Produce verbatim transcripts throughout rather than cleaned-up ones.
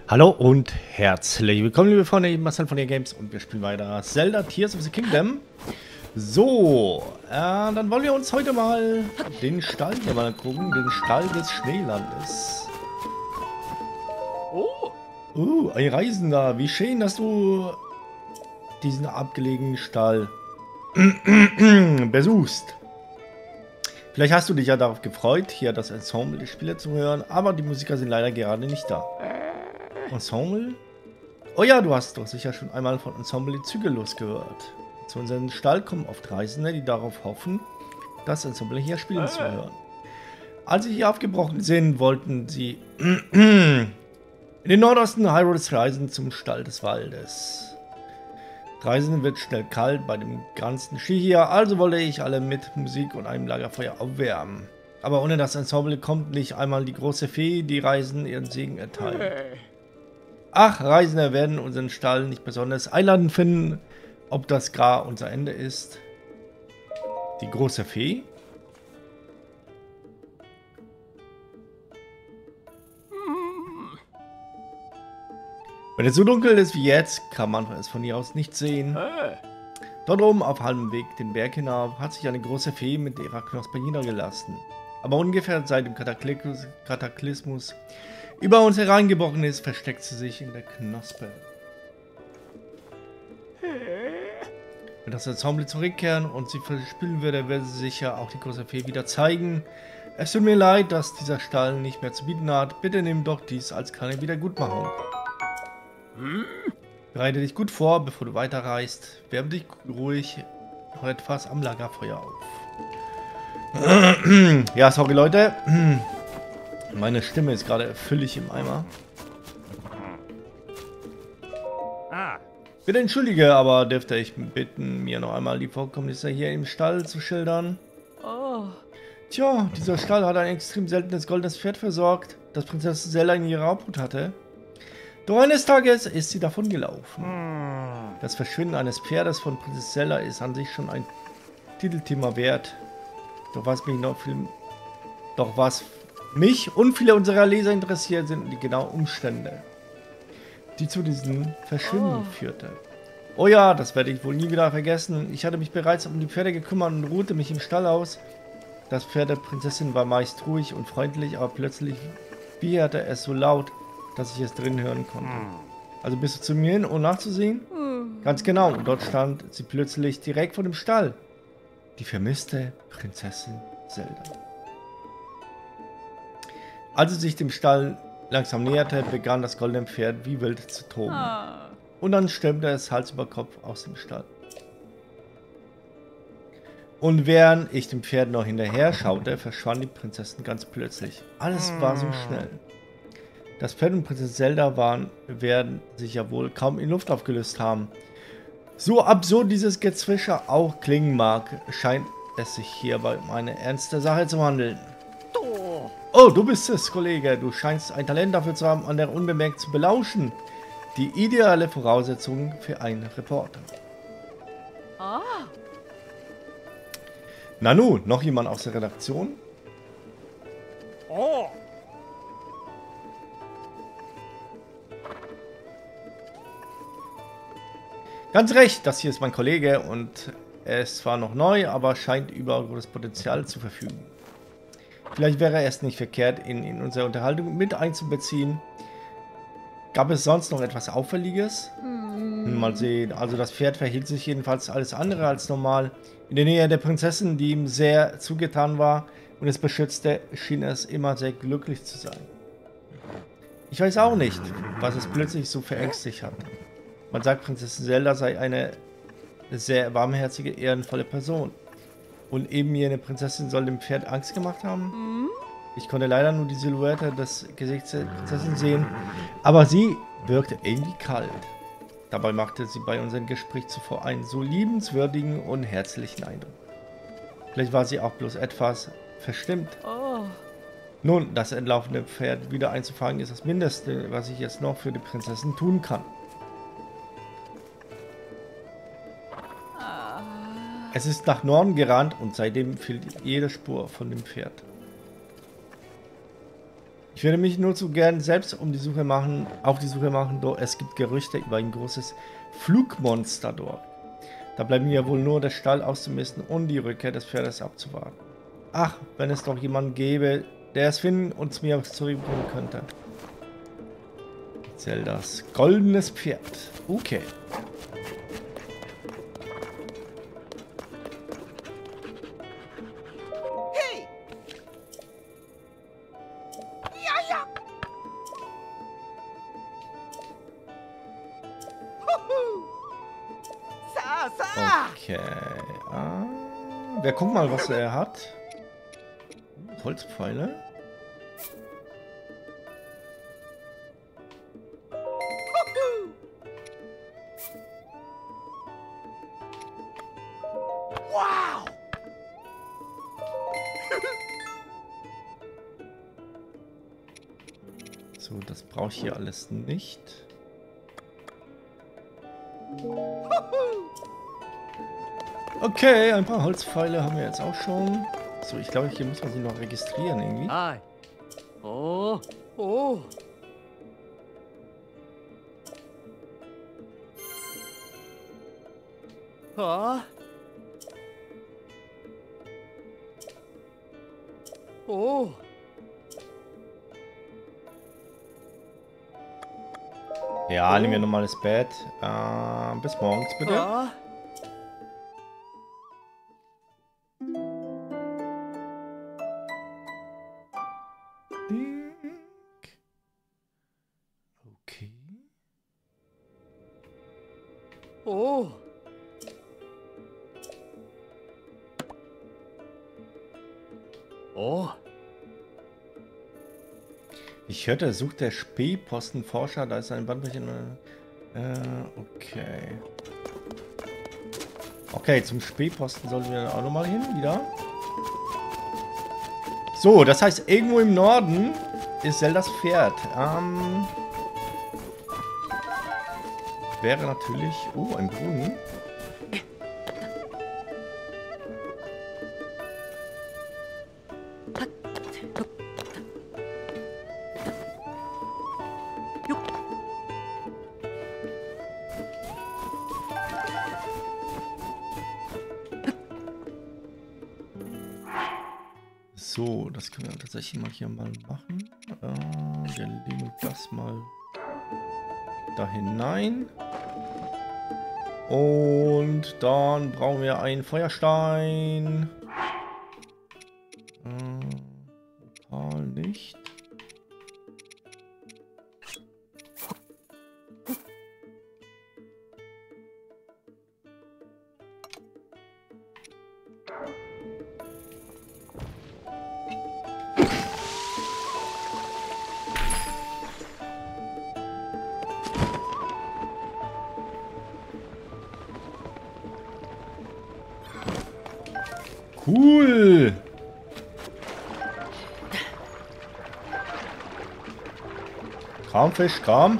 Hallo und herzlich willkommen, liebe Freunde, ich bin Marcel von Games und wir spielen weiter Zelda Tears of the Kingdom. So, äh, dann wollen wir uns heute mal den Stall hier mal gucken, den Stall des Schneelandes. Oh! Uh, ein Reisender, wie schön, dass du diesen abgelegenen Stall besuchst. Vielleicht hast du dich ja darauf gefreut, hier das Ensemble der Spieler zu hören, aber die Musiker sind leider gerade nicht da. Ensemble? Oh ja, du hast doch sicher schon einmal von Ensemble Zügellos gehört. Zu unserem Stall kommen oft Reisende, die darauf hoffen, das Ensemble hier spielen zu hören. Als sie hier aufgebrochen sind, wollten sie in den Nordosten Hyrule's reisen zum Stall des Waldes. Reisen wird schnell kalt bei dem ganzen Ski hier, also wollte ich alle mit Musik und einem Lagerfeuer aufwärmen. Aber ohne das Ensemble kommt nicht einmal die große Fee, die Reisen ihren Segen erteilt. Ach, Reisende werden unseren Stall nicht besonders einladend finden, ob das gar unser Ende ist. Die große Fee? Wenn es so dunkel ist wie jetzt, kann man es von hier aus nicht sehen. Dort oben auf halbem Weg den Berg hinauf hat sich eine große Fee mit ihrer Knospe niedergelassen. Aber ungefähr seit dem Kataklysmus, Kataklysmus über uns hereingebrochen ist, versteckt sie sich in der Knospe. Wenn das Ensemble zurückkehren und sie verspielen würde, würde sie sich ja auch die große Fee wieder zeigen. Es tut mir leid, dass dieser Stall nicht mehr zu bieten hat. Bitte nimm doch dies als kleine Wiedergutmachung. Hm? Bereite dich gut vor, bevor du weiterreist. Wärme dich ruhig noch etwas am Lagerfeuer auf. Ja, sorry Leute. Meine Stimme ist gerade völlig im Eimer. Bitte entschuldige, aber dürfte ich bitten, mir noch einmal die Vorkommnisse hier im Stall zu schildern? Oh. Tja, dieser Stall hat ein extrem seltenes goldenes Pferd versorgt, das Prinzessin Zelda in ihrer Obhut hatte. Doch eines Tages ist sie davon gelaufen. Das Verschwinden eines Pferdes von Prinzessin Zelda ist an sich schon ein Titelthema wert. Doch was mich noch viel... Doch was mich und viele unserer Leser interessiert, sind die genauen Umstände, die zu diesem Verschwinden oh. führte. Oh ja, das werde ich wohl nie wieder vergessen. Ich hatte mich bereits um die Pferde gekümmert und ruhte mich im Stall aus. Das Pferd der Prinzessin war meist ruhig und freundlich, aber plötzlich wieherte es so laut, dass ich es drin hören konnte. Also bist du zu mir hin, um nachzusehen? Mm. Ganz genau, und dort stand sie plötzlich direkt vor dem Stall. Die vermisste Prinzessin Zelda. Als sie sich dem Stall langsam näherte, begann das goldene Pferd wie wild zu toben. Ah. Und dann stürmte es Hals über Kopf aus dem Stall. Und während ich dem Pferd noch hinterher schaute, verschwand die Prinzessin ganz plötzlich. Alles war so schnell. Das Pferd und Prinzessin Zelda waren, werden sich ja wohl kaum in Luft aufgelöst haben. So absurd dieses Gezwischer auch klingen mag, scheint es sich hierbei um eine ernste Sache zu handeln. Oh, du bist es, Kollege. Du scheinst ein Talent dafür zu haben, andere unbemerkt zu belauschen. Die ideale Voraussetzung für einen Reporter. Ah. Nanu, noch jemand aus der Redaktion? Oh. Ganz recht, das hier ist mein Kollege und er ist zwar noch neu, aber scheint über großes Potenzial zu verfügen. Vielleicht wäre es nicht verkehrt, ihn in unsere Unterhaltung mit einzubeziehen. Gab es sonst noch etwas Auffälliges? Hm. Mal sehen. Also das Pferd verhielt sich jedenfalls alles andere als normal. In der Nähe der Prinzessin, die ihm sehr zugetan war und es beschützte, schien es immer sehr glücklich zu sein. Ich weiß auch nicht, was es plötzlich so verängstigt hat. Man sagt, Prinzessin Zelda sei eine sehr warmherzige, ehrenvolle Person. Und eben jene Prinzessin soll dem Pferd Angst gemacht haben. Mhm. Ich konnte leider nur die Silhouette des Gesichts der Prinzessin sehen, aber sie wirkte irgendwie kalt. Dabei machte sie bei unserem Gespräch zuvor einen so liebenswürdigen und herzlichen Eindruck. Vielleicht war sie auch bloß etwas verstimmt. Oh. Nun, das entlaufene Pferd wieder einzufangen, ist das Mindeste, was ich jetzt noch für die Prinzessin tun kann. Es ist nach Norden gerannt und seitdem fehlt jede Spur von dem Pferd. Ich würde mich nur zu gern selbst um die Suche machen, auf die Suche machen, doch es gibt Gerüchte über ein großes Flugmonster dort. Da bleibt mir wohl nur der Stall auszumisten und die Rückkehr des Pferdes abzuwarten. Ach, wenn es doch jemanden gäbe, der es finden und es mir zurückbringen könnte. Zeldas goldenes Pferd. Okay. Hey! Ja, ja! Huhu! Sa, sa! Okay. Ah, wir gucken mal, was er hat. Holzpfeile. Huhu! Wow! So, das brauche ich hier alles nicht. Okay, ein paar Holzpfeile haben wir jetzt auch schon. So, ich glaube, hier muss man sie noch registrieren irgendwie. Hi. Oh. Oh. Ah. Oh. Ja, nehmen wir normales Bett. Äh, bis morgens bitte. Ah. Okay. Oh. Oh. Ich hörte, sucht der Spähpostenforscher. Da ist ein Bandbrüchen. Äh, okay. Okay, zum Spähposten sollten wir auch nochmal hin, wieder. So, das heißt, irgendwo im Norden ist Zeldas Pferd. Ähm, wäre natürlich... Oh, ein Brunnen. So, das können wir tatsächlich mal hier mal machen. Äh, wir legen das mal da hinein. Und dann brauchen wir einen Feuerstein. Äh, Opal nicht. Cool! Komm, Fisch, komm!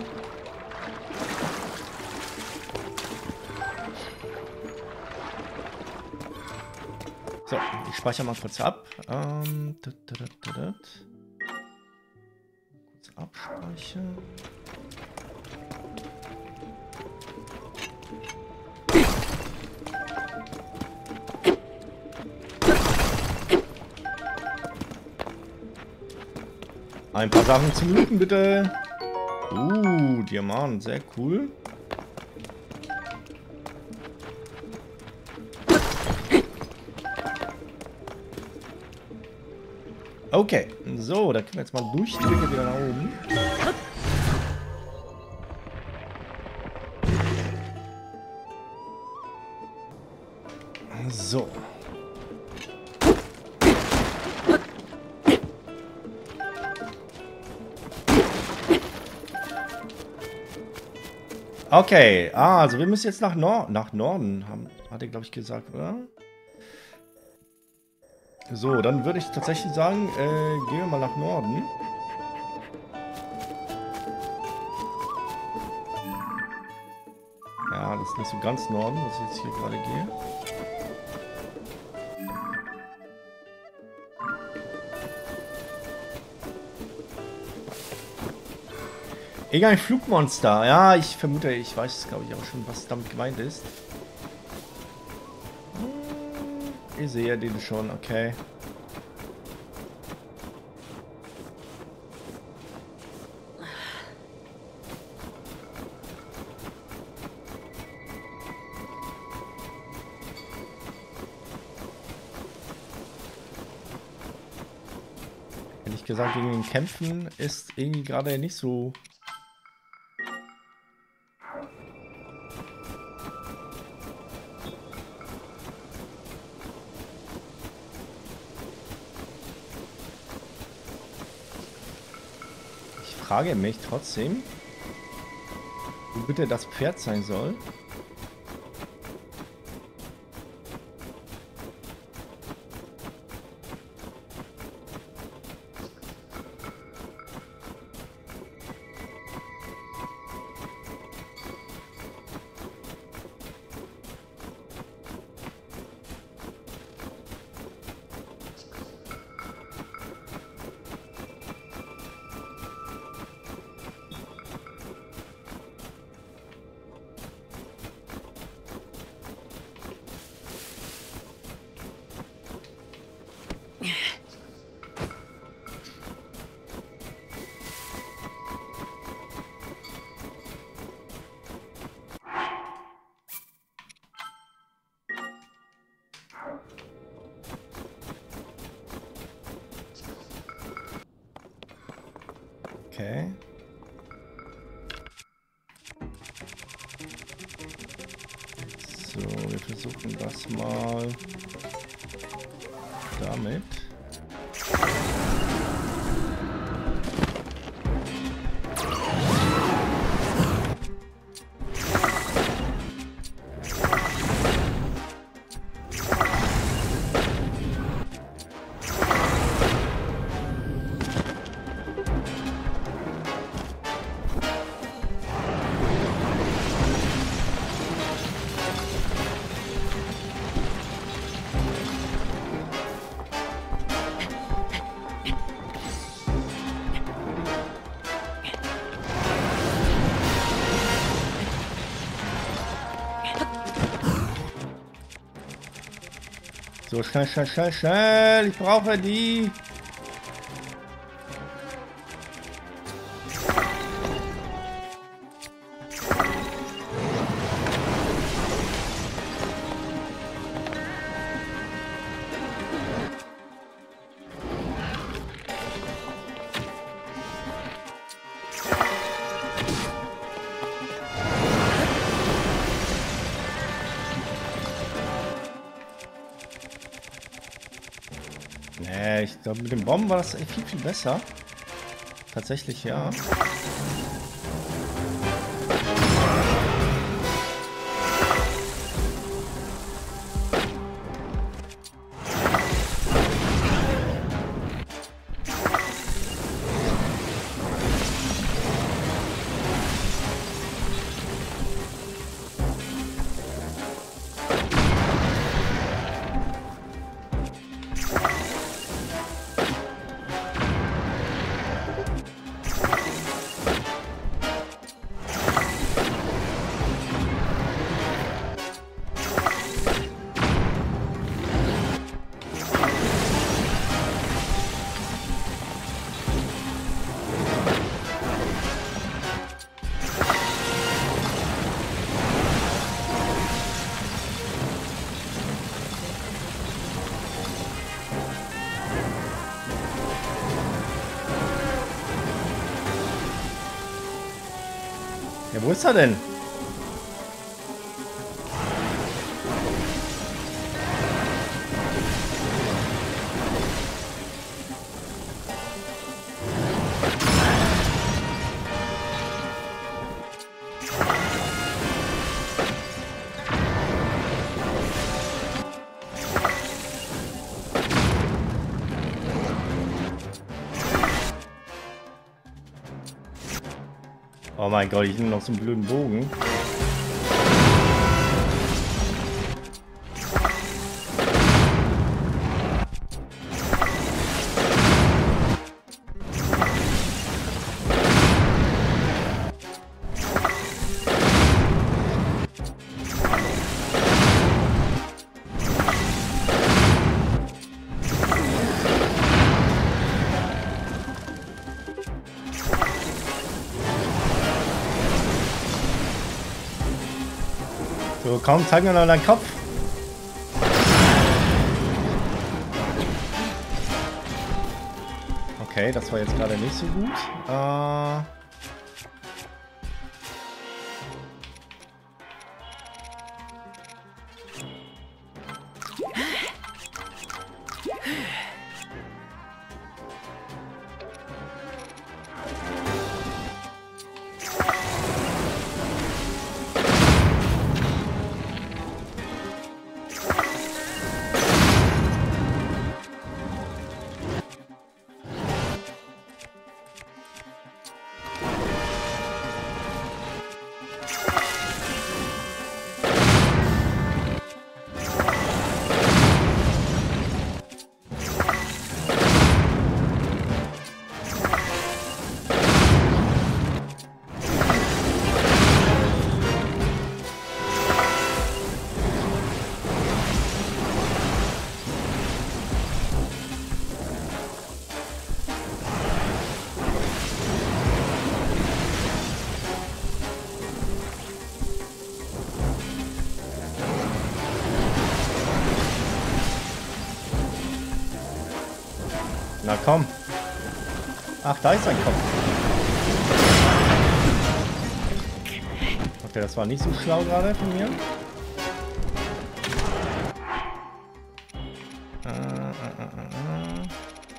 So, ich speichere mal kurz ab. Ähm, tut, tut, tut, tut. Kurz abspeichern. Ein paar Sachen zum Looten, bitte. Uh, Diamant, sehr cool. Okay, so, da können wir jetzt mal durchdrücken wieder nach oben. So. Okay, ah, also wir müssen jetzt nach, Nor nach Norden, haben, hat er, glaube ich, gesagt, oder? So, dann würde ich tatsächlich sagen, äh, gehen wir mal nach Norden. Ja, das ist nicht so ganz Norden, was ich jetzt hier gerade gehe. Irgendein Flugmonster. Ja, ich vermute, ich weiß, glaube ich, auch schon, was damit gemeint ist. Hm, ich sehe den schon, okay. Ehrlich gesagt, gegen den Kämpfen ist irgendwie gerade nicht so. Ich frage mich trotzdem, wo bitte das Pferd sein soll. Okay. So, wir versuchen das mal damit. So, schnell, schnell, schnell, schnell. Ich brauche die. Nee, ich glaube, mit den Bomben war das echt viel, viel besser. Tatsächlich, ja. Ja, wo ist er denn? Oh mein Gott, ich nehme noch so einen blöden Bogen. So, komm, zeig mir noch deinen Kopf. Okay, das war jetzt gerade nicht so gut. Äh... Na komm. Ach, da ist sein Kopf. Okay, das war nicht so schlau gerade von mir. Äh, äh, äh, äh.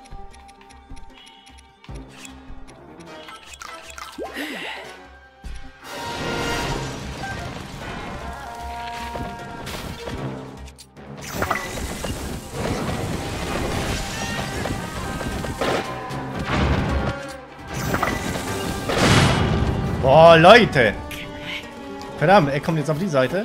Boah, Leute! Verdammt, er kommt jetzt auf die Seite.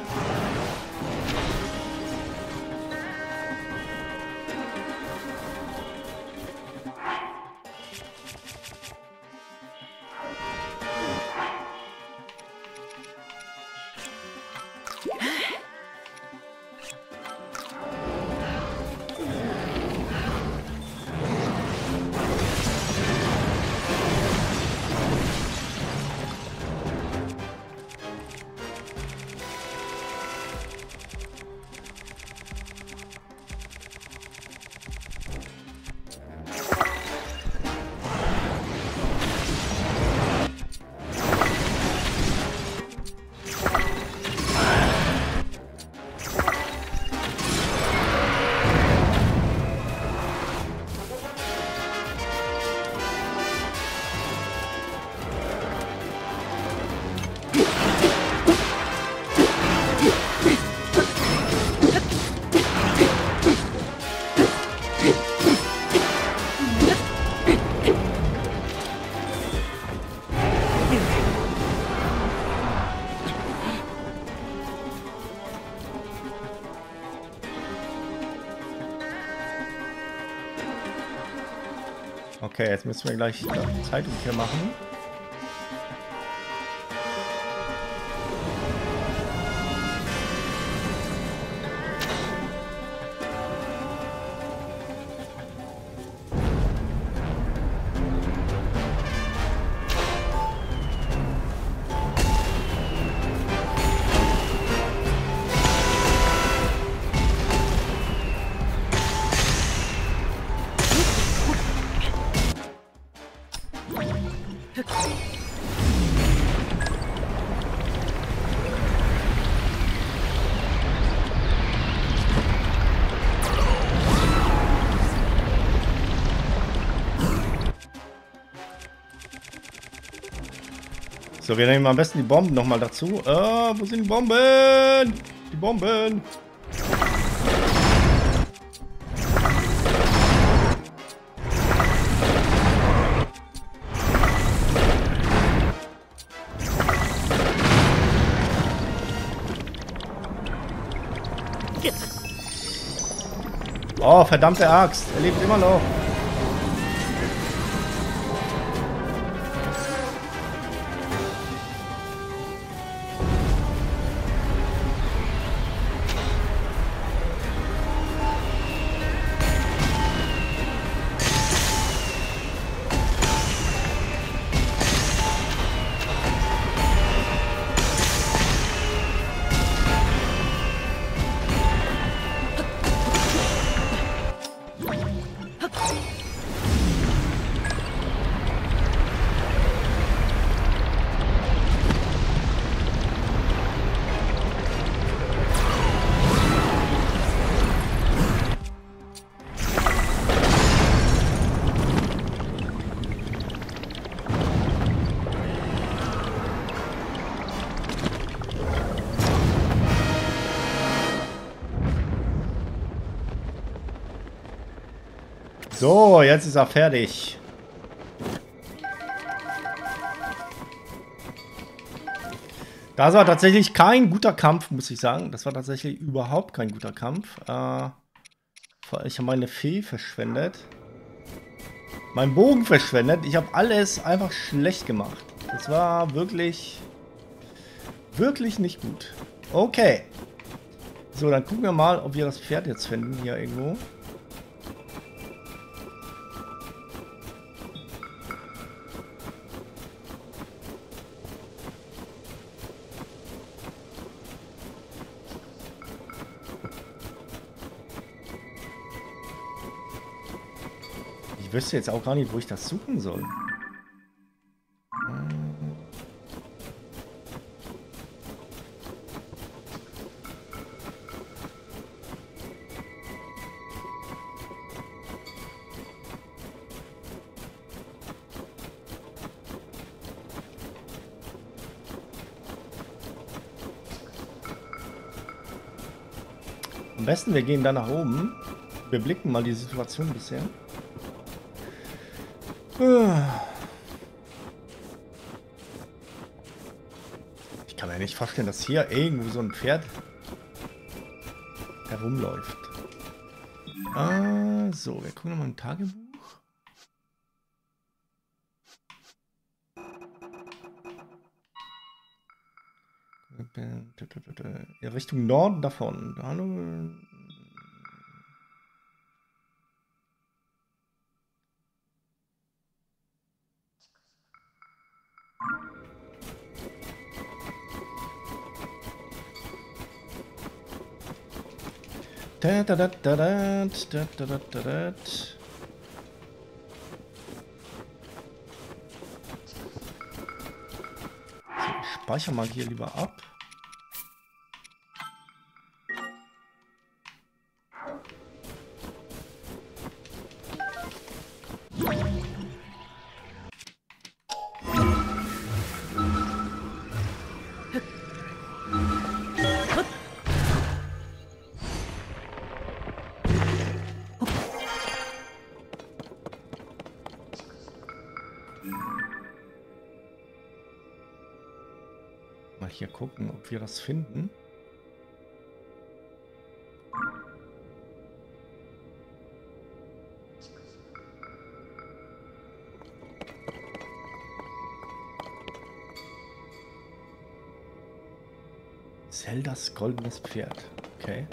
Okay, jetzt müssen wir gleich die Zeitumkehr machen. So, wir nehmen am besten die Bomben nochmal dazu. Ah, wo sind die Bomben? Die Bomben. Oh, verdammte Axt. Er lebt immer noch. So, jetzt ist er fertig. Das war tatsächlich kein guter Kampf, muss ich sagen. Das war tatsächlich überhaupt kein guter Kampf. Äh, ich habe meine Fee verschwendet. Mein Bogen verschwendet. Ich habe alles einfach schlecht gemacht. Das war wirklich, wirklich nicht gut. Okay. So, dann gucken wir mal, ob wir das Pferd jetzt finden hier irgendwo. Ich wüsste jetzt auch gar nicht, wo ich das suchen soll. Am besten, wir gehen da nach oben. Wir blicken mal die Situation bisher. Ich kann mir nicht vorstellen, dass hier irgendwo so ein Pferd herumläuft. Ah, so, wir gucken nochmal ein Tagebuch. In Richtung Norden davon. Hallo. Da, da, da, da, da, da, da, da, da. So, ich speichere mal hier lieber ab. Mal hier gucken, ob wir das finden. Zeldas goldenes Pferd. Okay.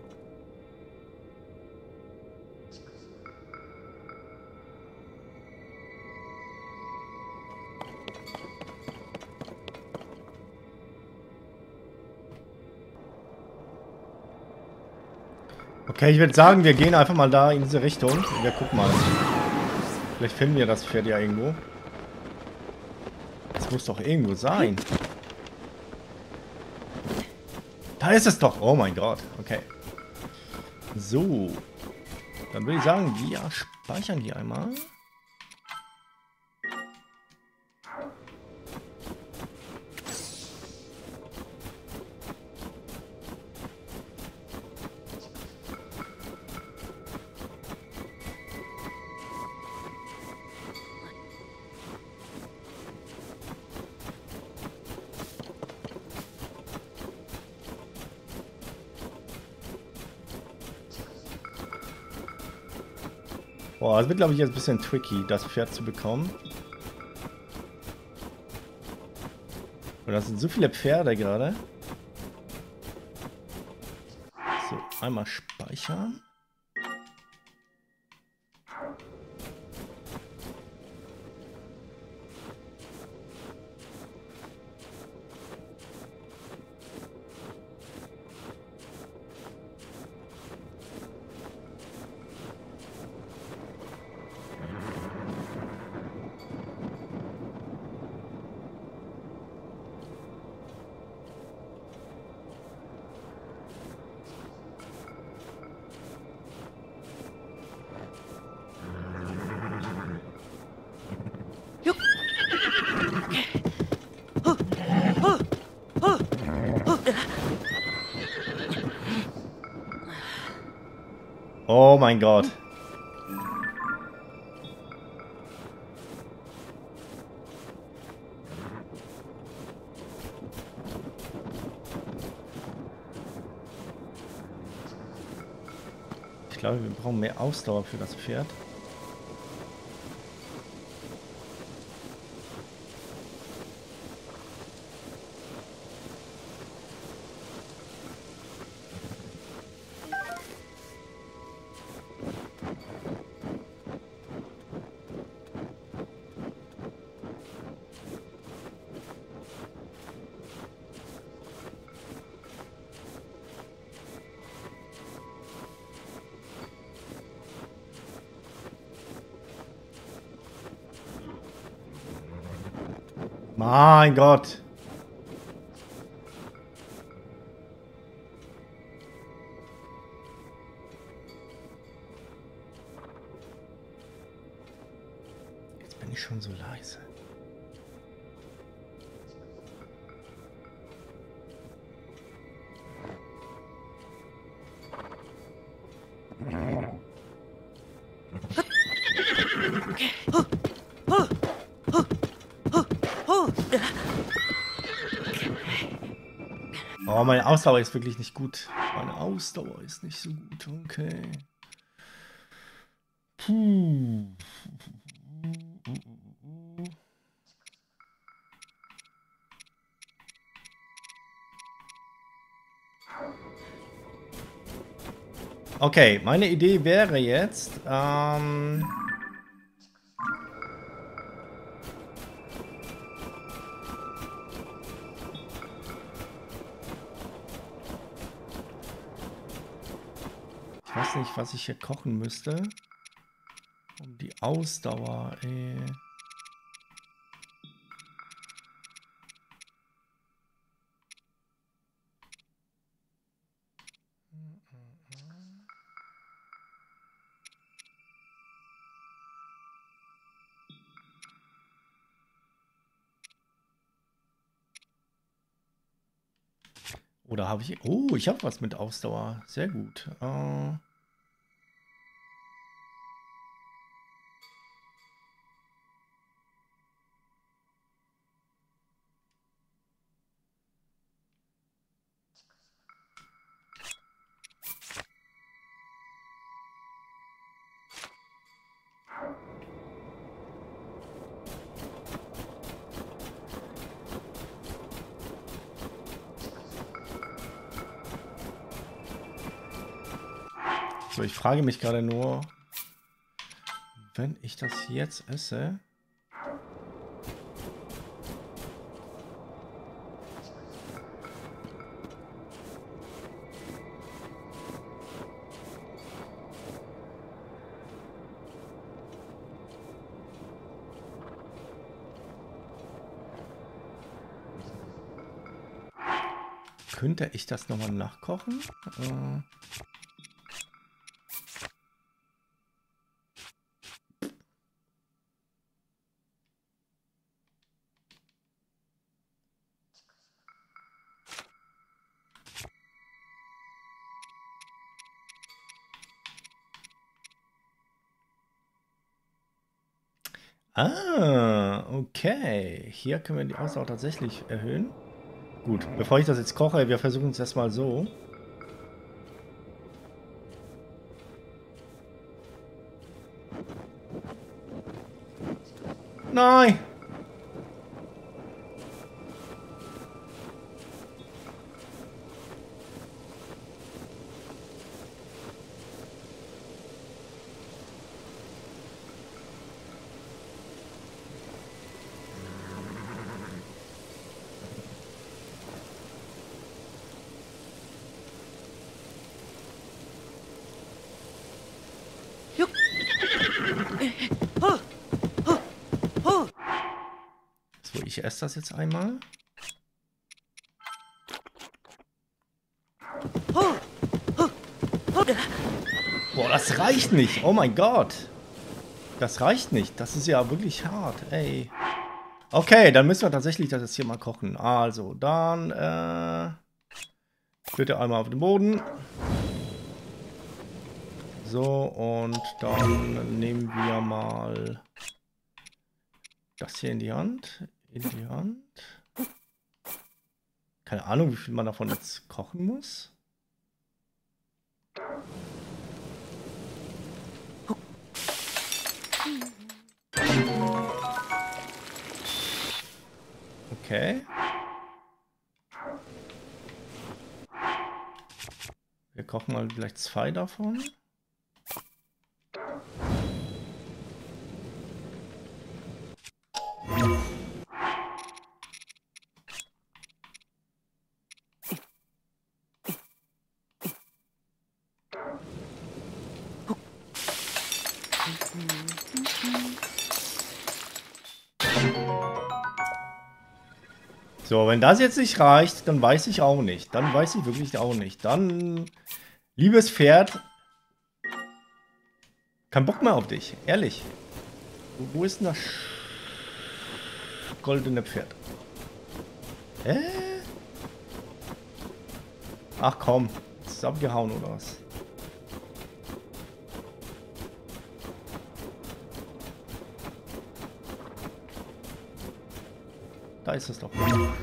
Okay, ich würde sagen, wir gehen einfach mal da in diese Richtung. Und wir gucken mal. Vielleicht finden wir das Pferd ja irgendwo. Das muss doch irgendwo sein. Da ist es doch. Oh mein Gott. Okay. So. Dann würde ich sagen, wir speichern die einmal. Boah, es wird, glaube ich, jetzt ein bisschen tricky, das Pferd zu bekommen. Und das sind so viele Pferde gerade. So, einmal speichern. Oh mein Gott. glaube, wir brauchen mehr Ausdauer für das Pferd. Mein Gott. Jetzt bin ich schon so leise. Oh, meine Ausdauer ist wirklich nicht gut. Meine Ausdauer ist nicht so gut. Okay. Puh. Okay, meine Idee wäre jetzt, ähm... ich weiß nicht, was ich hier kochen müsste. Um die Ausdauer, ey. Oder habe ich... Oh, ich habe was mit Ausdauer. Sehr gut. Äh... So, ich frage mich gerade nur, wenn ich das jetzt esse... Könnte ich das nochmal nachkochen? Äh... Ah, okay. Hier können wir die Ausdauer tatsächlich erhöhen. Gut, bevor ich das jetzt koche, wir versuchen es erstmal so. Nein! So, ich esse das jetzt einmal. Boah, das reicht nicht. Oh mein Gott. Das reicht nicht. Das ist ja wirklich hart, ey. Okay, dann müssen wir tatsächlich das jetzt hier mal kochen. Also, dann, äh... bitte einmal auf den Boden. So, und dann nehmen wir mal das hier in die Hand. In die Hand. Keine Ahnung, wie viel man davon jetzt kochen muss. Okay. Wir kochen mal vielleicht zwei davon. So, wenn das jetzt nicht reicht, dann weiß ich auch nicht. Dann weiß ich wirklich auch nicht. Dann, liebes Pferd, kein Bock mehr auf dich. Ehrlich. Wo, wo ist denn das goldene Pferd? Hä? Ach komm, ist abgehauen oder was? Da ist es doch.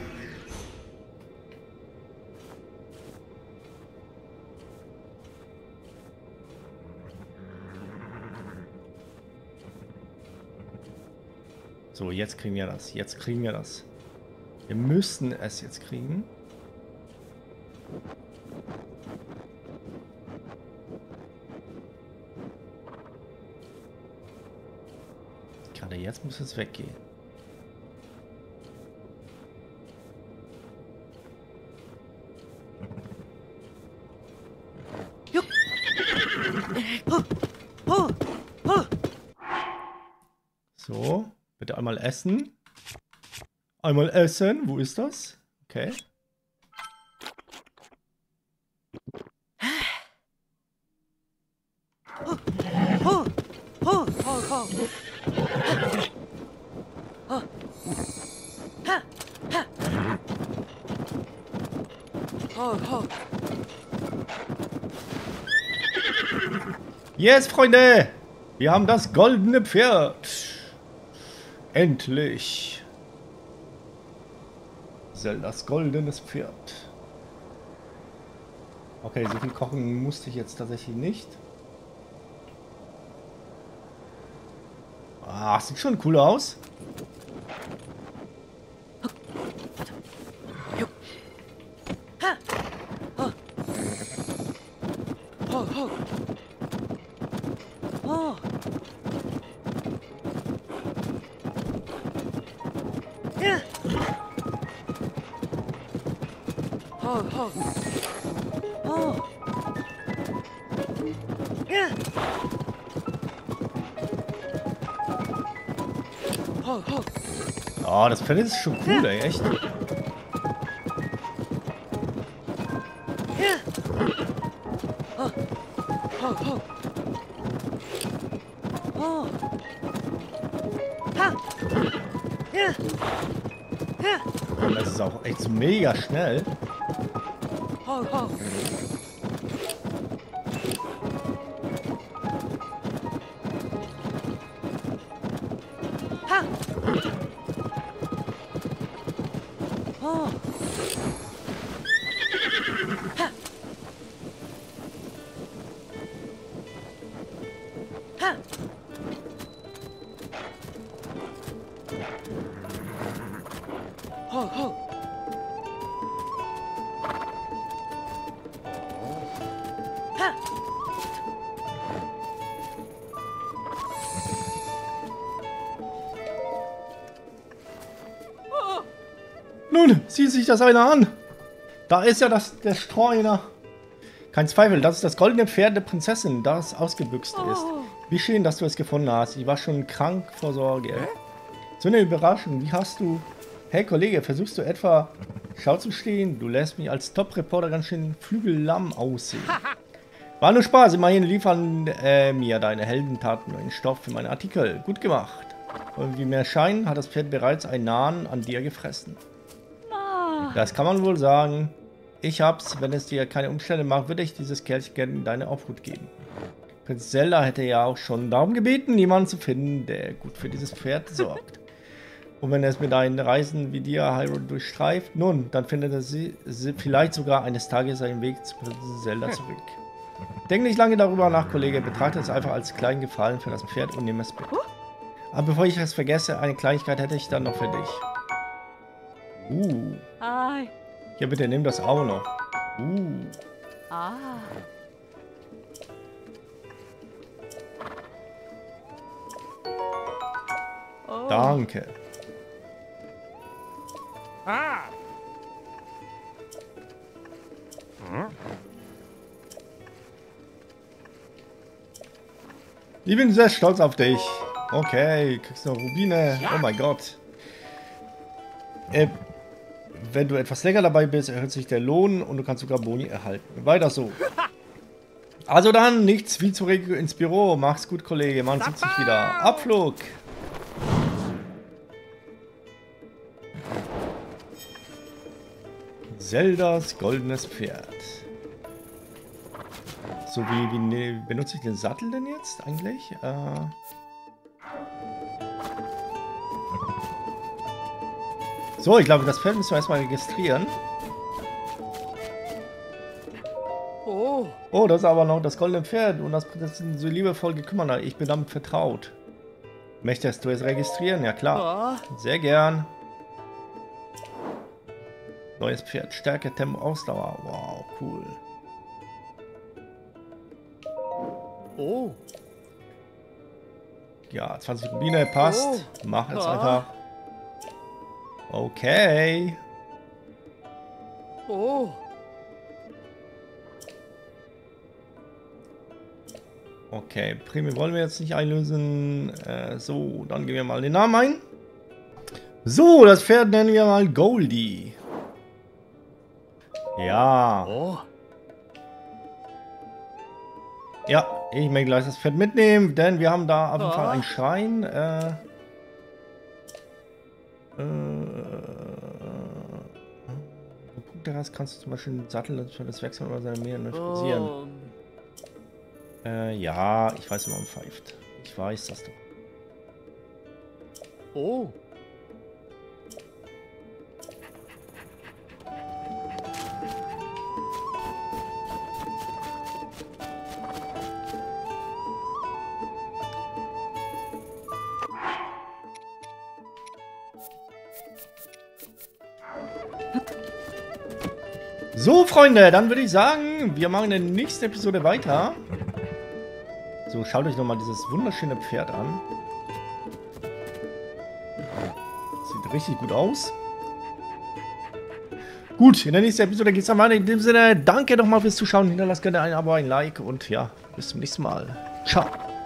So, jetzt kriegen wir das. Jetzt kriegen wir das. Wir müssen es jetzt kriegen. Gerade jetzt muss es weggehen. So, bitte einmal essen. Einmal essen. Wo ist das? Okay. Yes, Freunde! Wir haben das goldene Pferd. Endlich. Zeldas goldenes Pferd. Okay, so viel kochen musste ich jetzt tatsächlich nicht. Ah, sieht schon cool aus. Oh, das Pferd ist schon cool, ey, echt. Und das ist auch echt so mega schnell. Nun, sieht sich das einer an. Da ist ja das, der Streuner. Kein Zweifel, das ist das goldene Pferd der Prinzessin, das ausgebüxt ist. Wie schön, dass du es gefunden hast. Ich war schon krank vor Sorge. So eine Überraschung. Wie hast du... Hey Kollege, versuchst du etwa Schau zu stehen? Du lässt mich als Top-Reporter ganz schön flügellamm aussehen. War nur Spaß. Immerhin liefern äh, mir deine Heldentaten neuen Stoff für meine Artikel. Gut gemacht. Und wie mir scheint, hat das Pferd bereits einen Nahen an dir gefressen. Das kann man wohl sagen. Ich hab's, wenn es dir keine Umstände macht, würde ich dieses Kerlchen gerne in deine Obhut geben. Prinz Zelda hätte ja auch schon darum gebeten, jemanden zu finden, der gut für dieses Pferd sorgt. Und wenn es mit deinen Reisen wie dir Hyrule durchstreift, nun, dann findet er sie, sie vielleicht sogar eines Tages seinen Weg zu Prinz Zelda zurück. Denk nicht lange darüber nach, Kollege. Betrachte es einfach als kleinen Gefallen für das Pferd und nimm es mit. Aber bevor ich es vergesse, eine Kleinigkeit hätte ich dann noch für dich. Uh. Ai. Ja, bitte nimm das auch noch. Uh. Ah. Oh. Danke. Ah. Ich bin sehr stolz auf dich. Okay, kriegst noch Rubine. Oh mein Gott. Äh, wenn du etwas länger dabei bist, erhöht sich der Lohn und du kannst sogar Boni erhalten. Weiter so. Also dann, nichts wie zurück ins Büro. Mach's gut, Kollege. Man sieht sich wieder. Abflug. Zeldas goldenes Pferd. So, wie, wie ne, benutze ich den Sattel denn jetzt eigentlich? Äh... So, ich glaube, das Pferd müssen wir erstmal registrieren. Oh. Oh, das ist aber noch das goldene Pferd und das Prinzessin so liebevoll gekümmert hat. Ich bin damit vertraut. Möchtest du es registrieren? Ja, klar. Ah. Sehr gern. Neues Pferd. Stärke, Tempo, Ausdauer. Wow, cool. Oh. Ja, zwanzig Rubine, passt. Oh. Mach jetzt Ah. einfach. Okay. Oh. Okay, Prämie wollen wir jetzt nicht einlösen. Äh, so, dann geben wir mal den Namen ein. So, das Pferd nennen wir mal Goldie. Ja. Oh. Ja, ich möchte gleich das Pferd mitnehmen, denn wir haben da auf jeden Ah. Fall einen Schrein. Äh, äh, Punkte hast, kannst du zum Beispiel den Sattel für das Wechseln oder seine Mähne frisieren. Oh. Äh, ja, ich weiß, wie man pfeift. Ich weiß das doch. Oh. So, Freunde, dann würde ich sagen, wir machen in der nächsten Episode weiter. So, schaut euch nochmal dieses wunderschöne Pferd an. Sieht richtig gut aus. Gut, in der nächsten Episode geht es dann weiter. In dem Sinne, danke nochmal fürs Zuschauen. Hinterlasst gerne ein Abo, ein Like und ja, bis zum nächsten Mal. Ciao.